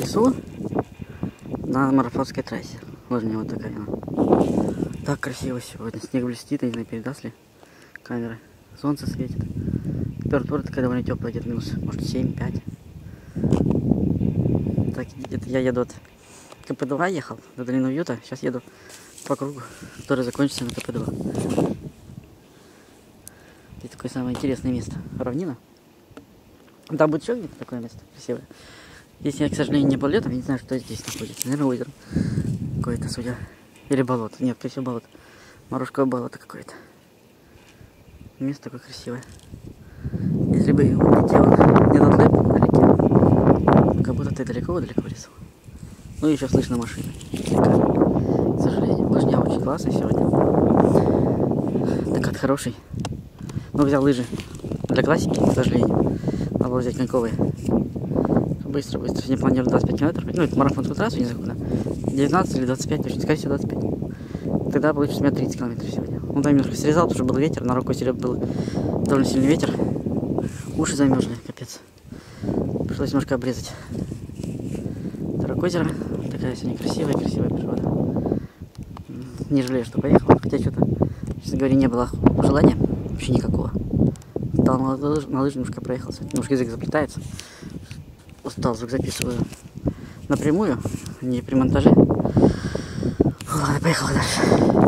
лесу на марафонской трассе. Вот у меня вот такая она. Так красиво сегодня. Снег блестит, я не знаю, передаст ли камеры. Солнце светит. Температура такая довольно теплая, где-то минус, может, 7-5. Так, это я еду от КП-2 ехал, до долины Уюта. Сейчас еду по кругу, который закончится на КП-2. Здесь такое самое интересное место. Равнина. Там будет еще где-то такое место красивое. Здесь я, к сожалению, не был летом, я не знаю, что здесь находится. Наверное, озеро какое-то, судя. Или болото. Нет, скорее всего, болото. Морожковое болото какое-то. Место такое красивое. Если бы улетел не над лэпом вдалеке, как будто ты далеко-далеко в лесу. Ну и еще слышно машины. К сожалению. Лыжня очень классная сегодня. Докат хороший. Но взял лыжи для классики, к сожалению. Надо было взять коньковые. Быстро. Сегодня планирую 25 километров. Ну, это марафонскую трассу, не знаю куда. 19 или 25, точно, скорее всего 25. Тогда получится у меня 30 километров сегодня. Ну, там немножко срезал, потому что был ветер, на рукой сереб был довольно сильный ветер. Уши замерзли, капец. Пришлось немножко обрезать. Второе озеро. Такая сегодня красивая природа. Не жалею, что поехал. Хотя что-то, честно говоря, не было желания. Вообще никакого. Стал на лыжи, немножко проехался. Немножко язык заплетается. Устал, звук записываю напрямую, не при монтаже. Ладно, поехал дальше.